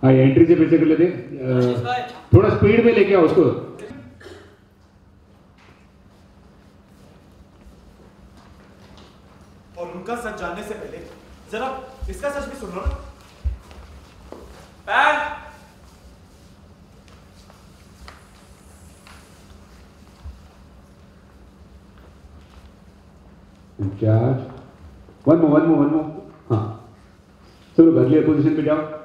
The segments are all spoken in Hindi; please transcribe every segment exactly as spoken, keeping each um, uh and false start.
हाँ एंट्री से पीछे कर लेते, थोड़ा स्पीड में लेके आओ उसको। और उनका सच जानने से पहले जरा इसका सच भी सुन लो ना। Pan in charge one more one more one more हाँ चलो अगले पोजीशन पे जाओ।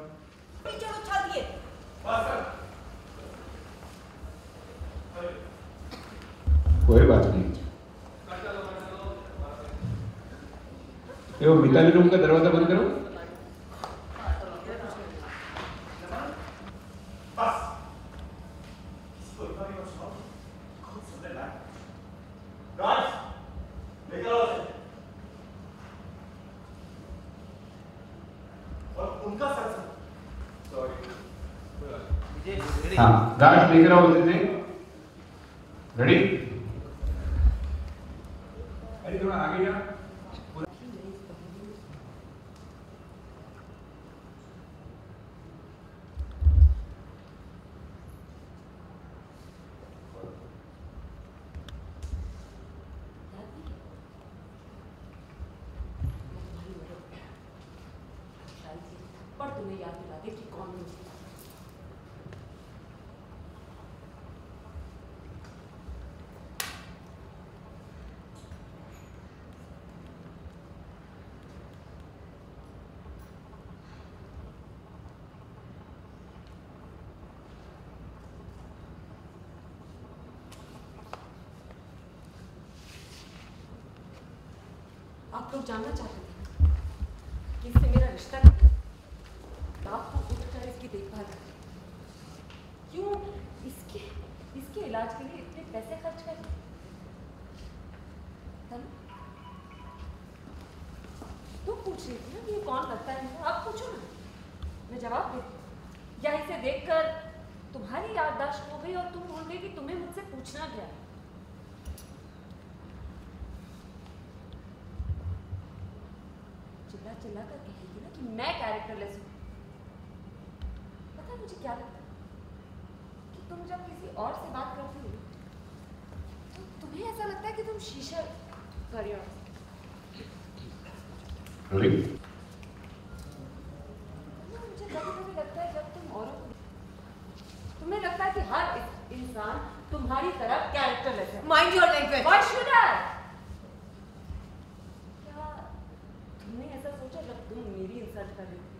कोई बात नहीं। ये मिताली रूम का दरवाजा बंद करो। हाँ गार्ड लेकर आओ उसे। रेडी? अरे थोड़ा आगे जा। पर तुम्हें याद दिला दे कि कौन है। आप लोग जानना चाहते थे कि इससे मेरा रिश्ता क्या है? आप तो उठकर इसकी देखभाल करें। क्यों इसके इसके इलाज के लिए इतने पैसे खर्च करें? तुम पूछ रही थी ना कि ये कौन लगता है मुझे? आप पूछो ना, मैं जवाब देती। या इसे देखकर तुम्हारी याददाश्त हो गई और तुम भूल गई कि तुम्हें मुझसे पूछना क्या है? चिल्ला चिल्ला कर कहेगी ना कि मैं कैरेक्टरलेस हूँ। पता है मुझे क्या लगता है कि तुम जब किसी और से बात करती हो तो तुम्हें ऐसा लगता है कि तुम शीशा कर रही हो। मुझे कभी कभी लगता है जब तुम औरों को तुम्हें लगता है कि हर इंसान तुम्हारी तरह कैरेक्टरलेस है। Mind your language. What should I? क्या तुमने ऐसा सोचा जब तुम मेरी इंसल्ट कर रही थी?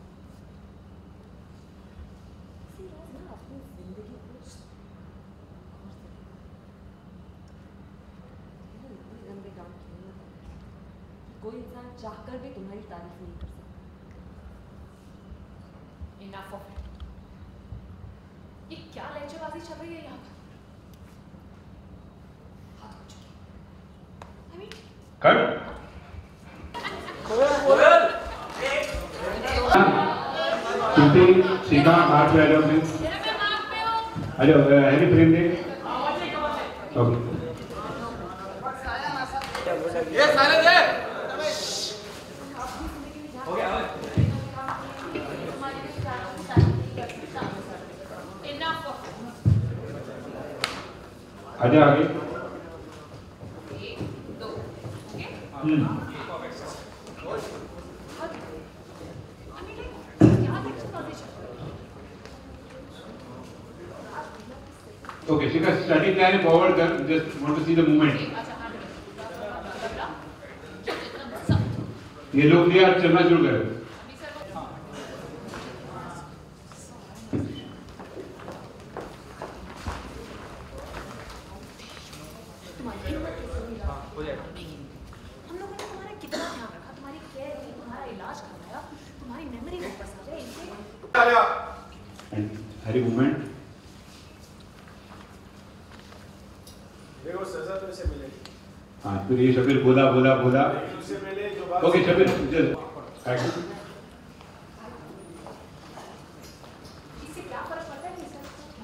इसी रोज ना अपनी जिंदगी को इतने गंदे काम किए ना कि कोई इंसान चाहकर भी तुम्हारी तारीफ नहीं कर सकता। Enough of it. ये क्या लहजेबाजी चल रही है यहाँ पर? हाथ हो चुकी। I mean, cut. सीधा हाथ पे आ जाओ प्लीज। आ जाओ हैवी फ्रेम दे। ओके। ये साइलेंस है। हो गया। आजा आगे। एक, दो, okay? Hmm. Okay, Shikha, study plan है forward कर. Just want to see the movement. ये लोग भी आज चलना शुरू करें. हरी मूवमेंट। देखो सजा तो इसे मिलेगी। हाँ फिर ये शबीर बोला बोला बोला। उससे पहले जो बात ओके शबीर जस्ट इससे क्या फर्क पड़ता है कि इसका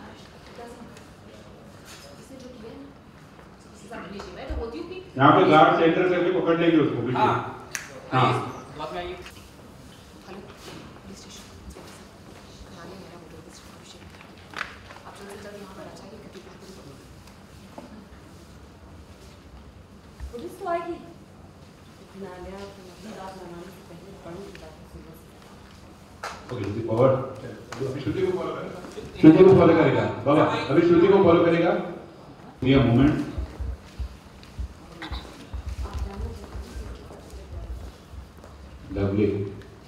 इससे जो किया है ना इससे सब मिली मैं तो बोलती हूँ कि यहाँ पे गार्ड सेंटर करके पकड़ लेंगे उसको बिल्कुल। हाँ हाँ बात में आइए। हेलो पुलिस स्टेशन अभी श्रुति को फॉलो करेगा, श्रुति को फॉलो करेगा बाबा, अभी श्रुति को फॉलो करेगा। ये मोमेंट लवली।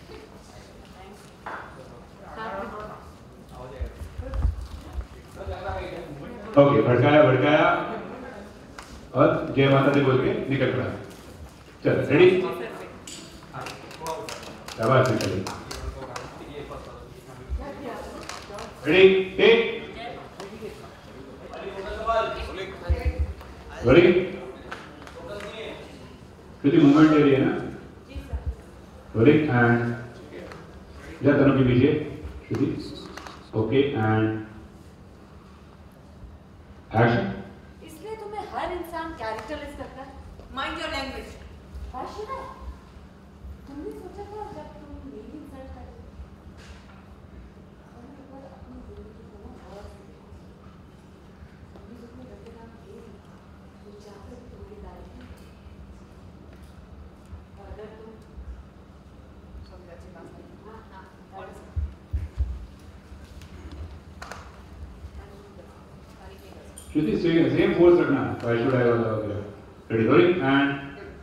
ओके, भड़काया भड़काया और जय माता दी बोल के निकल पड़ा। चल रेडी, शाबाश निकल। Ready take ready. Shruti movement ले रही है ना, रेडी एंड जा तनु के पीछे श्रुति। Okay and action. इसलिए तुम्हें हर इंसान कैरेक्टरलेस लगता है। Mind your language. आशिना, तुमने सोचा था जब तुम मेरी इंसल्ट कर रहे थे अपनी जिंदगी को और तुमने जितने बड़े काम किए वो चाहते थे तुम्हारी लाइफ और अगर तुम समझ अच्छी बात है। हाँ हाँ और श्रुति सेम सेम फोर्स रखना, व्हाई शुड आई वाला वगैरह। Ready rolling and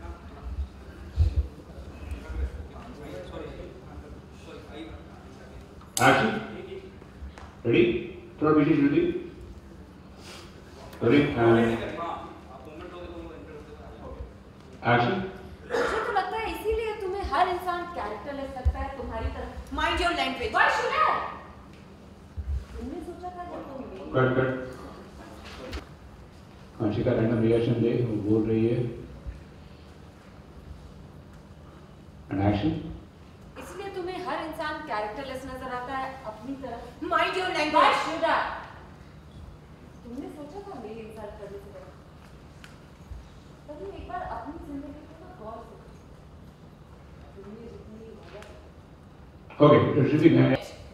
action. Ready, थोड़ा पीछे श्रुति। Rolling and action. मुझे तो लगता है इसीलिए तुम्हें हर इंसान कैरेक्टरलेस लगता है तुम्हारी तरह। Mind your language. Why should I? तुमने सोचा था जब तुम मेरी cut cut. Kanshika random reaction दे, वो बोल रही है एंड एक्शन। इसलिए तुम्हें हर इंसान कैरेक्टरलेस नजर आता है अपनी तरह। Mind your Why language. should I? तुमने सोचा था मेरी इंसल्ट करने से पहले। तभी एक बार अपनी जिंदगी को ना गौर से दुनिया जितनी वजह ओके श्रुति मैं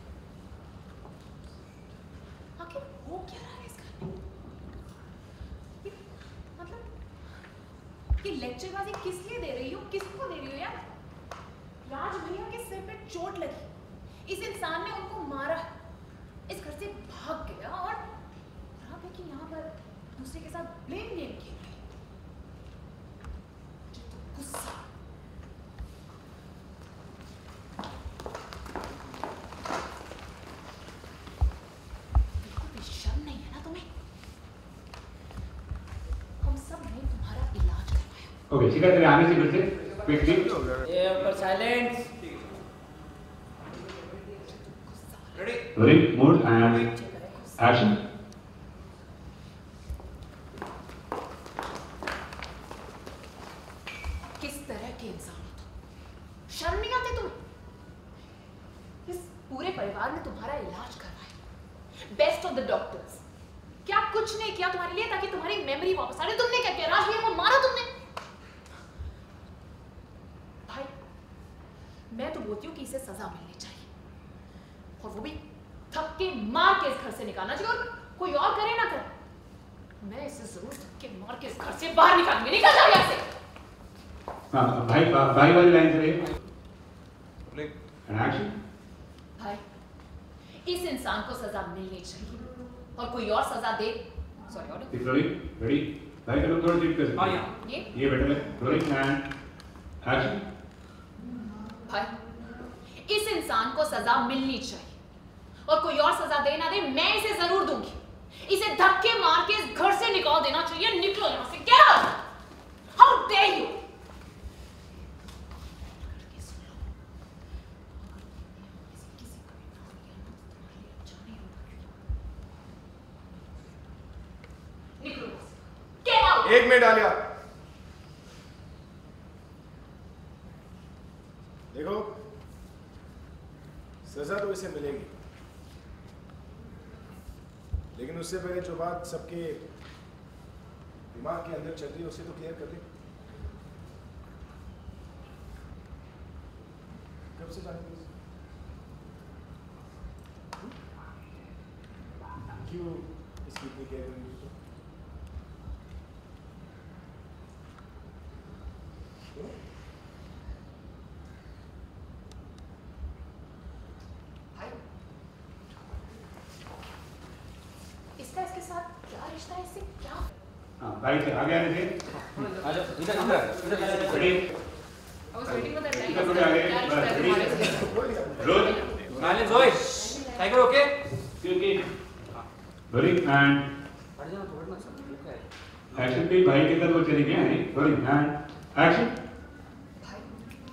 आखिर हो क्या रहा है इस घर में? ये- मतलब ये लेक्चरबाजी किस लिए दे रही हो, किसको दे रही हो यार? राज भैया के सिर पे चोट लगी, इस इंसान ने उनको मारा, इस घर से भाग गया और आप है कि यहाँ पर दूसरे के साथ ब्लेम गेम खेल रही है। मुझे तो गुस्सा। बिल्कुल भी शर्म नहीं है ना तुम्हें? हम सब ने तुम्हारा इलाज करवाया। ओके शिखा तेरे आने से फिर से क्विकली। ये ऊपर silence. Rolling mood and action. किस तरह के इंसान हो तुम? शर्म नहीं आती तुम्हें? इस पूरे परिवार ने तुम्हारा इलाज करवाया, बेस्ट ऑफ द डॉक्टर्स। क्या कुछ नहीं किया तुम्हारे लिए ताकि तुम्हारी मेमोरी वापस आ जाए? तुमने क्या किया? राज भैया को मारा तुमने। भाई मैं तो बोलती हूँ कि इसे सजा मिलनी चाहिए, और वो भी थप्पे मार के इस घर से निकालना चाहिए, और कोई और करे ना करे, मैं इसे जरूर थप्पे मार के इस घर से बाहर निकालूंगी। निकल जाओ यहाँ से। हाँ भाई भाई वाली लाइन से रहिए एंड एक्शन। भाई इस इंसान को सजा मिलनी चाहिए, और कोई और सजा दे। सॉरी और रोलिंग रेडी। भाई चलो थोड़ा डीप कर। हाँ यहाँ ये ये बेटर है। Rolling and action. भाई इस इंसान को सजा मिलनी चाहिए, और कोई और सजा दे ना दे, मैं इसे जरूर दूंगी। इसे धक्के मार के इस घर से निकाल देना चाहिए। निकलो यहाँ से। Get out. How dare you. निकलो यहाँ से। Get out. एक मिनट आलिया, देखो सजा तो इसे मिलेगी, लेकिन उससे पहले जो बात सबके दिमाग के अंदर चल रही है उसे तो क्लियर कर ले। कब से जाने क्यों इसकी इतनी केयर कर रही हो? भाई इससे क्या? हाँ भाई से आगे आने से आ जाओ इधर इधर इधर ready I was waiting for that line. इधर थोड़े आगे क्या बस रिश्ता है रेडी तुम्हारे से? रोल मालिक जोई टाइगर ओके क्योंकि रोलिंग एंड हट जाओ थोड़ा ना सब ठीक है एक्शन पे भाई के साथ वो चले गए हैं रोलिंग एंड एक्शन भाई,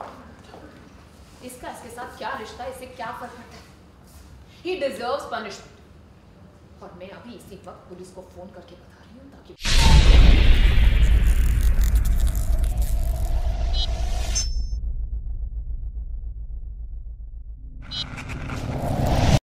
इसका इसके साथ क्या रिश्ता है, इससे क्या फर्क पड़ता है? He deserves punishment. और मैं अभी इसी वक्त पुलिस को फोन करके बता रही हूँ ताकि